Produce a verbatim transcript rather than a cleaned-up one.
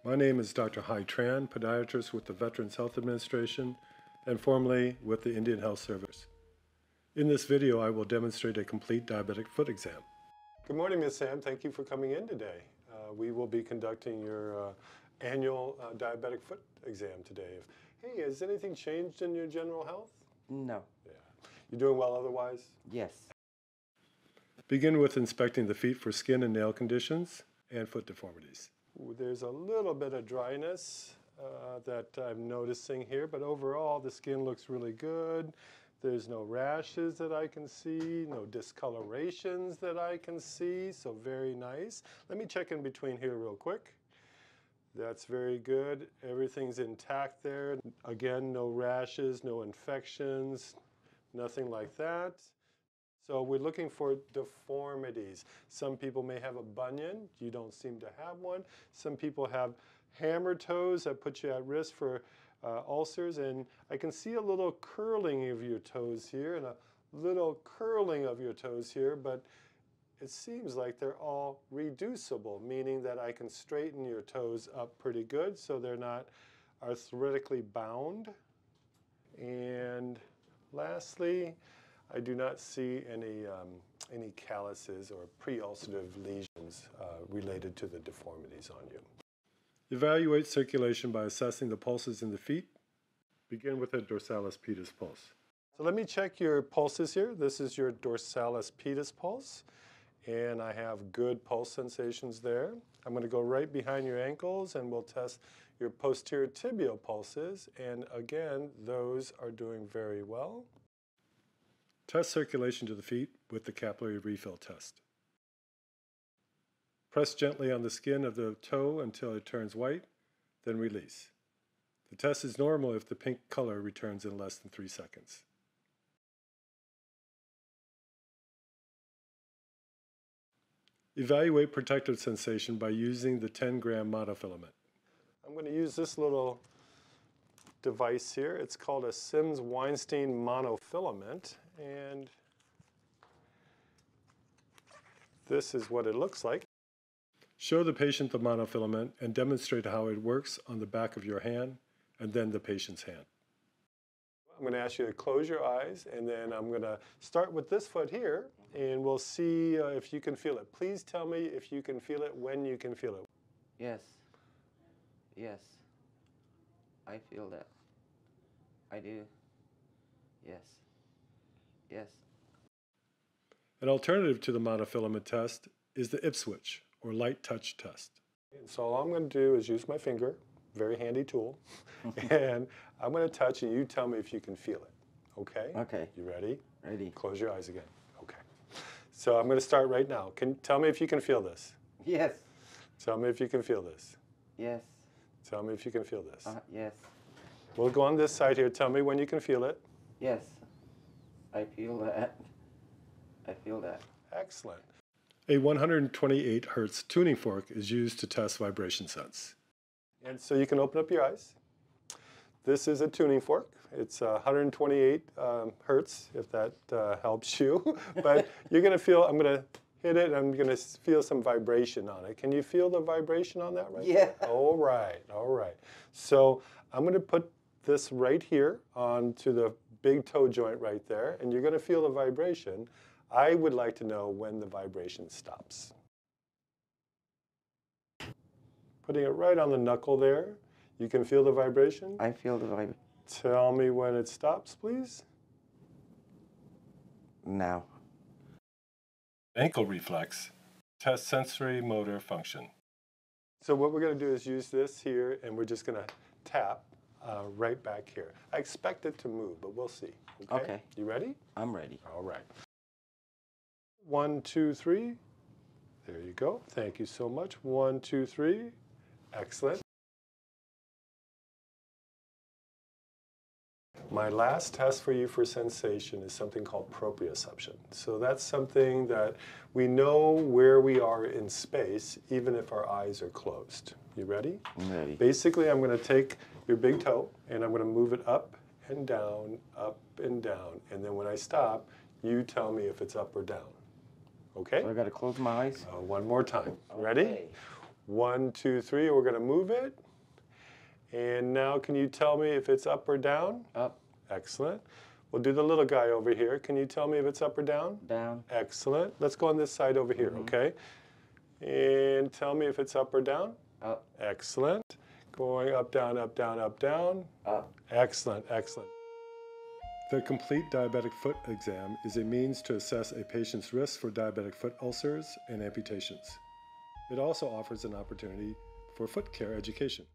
My name is Doctor Tran, Podiatrist with the Veterans Health Administration and formerly with the Indian Health Service. In this video, I will demonstrate a complete diabetic foot exam. Good morning, Miz Sam. Thank you for coming in today. Uh, we will be conducting your uh, annual uh, diabetic foot exam today. Hey, has anything changed in your general health? No. Yeah. You doing well otherwise? Yes. Begin with inspecting the feet for skin and nail conditions and foot deformities. There's a little bit of dryness uh, that I'm noticing here, but overall the skin looks really good. There's no rashes that I can see, no discolorations that I can see, so very nice. Let me check in between here real quick. That's very good. Everything's intact there. Again, no rashes, no infections, nothing like that. So we're looking for deformities. Some people may have a bunion. You don't seem to have one. Some people have hammer toes that put you at risk for uh, ulcers. And I can see a little curling of your toes here and a little curling of your toes here, but it seems like they're all reducible, meaning that I can straighten your toes up pretty good so they're not arthritically bound. And lastly, I do not see any, um, any calluses or pre-ulcerative lesions uh, related to the deformities on you. Evaluate circulation by assessing the pulses in the feet. Begin with a dorsalis pedis pulse. So let me check your pulses here. This is your dorsalis pedis pulse, and I have good pulse sensations there. I'm going to go right behind your ankles and we'll test your posterior tibial pulses, and again, those are doing very well. Test circulation to the feet with the capillary refill test. Press gently on the skin of the toe until it turns white, then release. The test is normal if the pink color returns in less than three seconds. Evaluate protective sensation by using the ten gram monofilament. I'm going to use this little device here. It's called a Sims-Weinstein monofilament, and this is what it looks like. Show the patient the monofilament and demonstrate how it works on the back of your hand and then the patient's hand. I'm going to ask you to close your eyes, and then I'm going to start with this foot here, and we'll see uh, if you can feel it. Please tell me if you can feel it, when you can feel it. Yes. Yes. I feel that. I do. Yes. Yes. An alternative to the monofilament test is the Ipswich, or light touch test. So all I'm going to do is use my finger, very handy tool, and I'm going to touch and you tell me if you can feel it. Okay? Okay. You ready? Ready. Close your eyes again. Okay. So I'm going to start right now. Can tell me if you can feel this. Yes. Tell me if you can feel this. Yes. Tell me if you can feel this. Uh, yes. We'll go on this side here. Tell me when you can feel it. Yes. I feel that. I feel that. Excellent. A one hundred twenty-eight hertz tuning fork is used to test vibration sense. And so you can open up your eyes. This is a tuning fork. It's uh, one hundred twenty-eight um, hertz, if that uh, helps you. But you're going to feel, I'm going to hit it, and I'm going to feel some vibration on it. Can you feel the vibration on that right Yeah. now? All right, all right. So I'm going to put this right here onto the big toe joint right there, and you're going to feel the vibration. I would like to know when the vibration stops. Putting it right on the knuckle there. You can feel the vibration? I feel the vibe. Tell me when it stops, please. Now. Ankle reflex. Test sensory motor function. So what we're going to do is use this here, and we're just going to tap uh, right back here. I expect it to move, but we'll see. Okay? Okay. You ready? I'm ready. All right. One, two, three. There you go. Thank you so much. One, two, three. Excellent. My last test for you for sensation is something called proprioception. So that's something that we know where we are in space, even if our eyes are closed. You ready? I'm ready. Basically, I'm going to take your big toe, and I'm going to move it up and down, up and down. And then when I stop, you tell me if it's up or down. Okay? So I got to close my eyes? Uh, one more time. Ready? Okay. One, two, three. We're going to move it. And now can you tell me if it's up or down? Up. Excellent. We'll do the little guy over here. Can you tell me if it's up or down? Down. Excellent. Let's go on this side over here, Mm-hmm. okay? And tell me if it's up or down? Up. Excellent. Going up, down, up, down, up, down. Up. Excellent, excellent. The complete diabetic foot exam is a means to assess a patient's risk for diabetic foot ulcers and amputations. It also offers an opportunity for foot care education.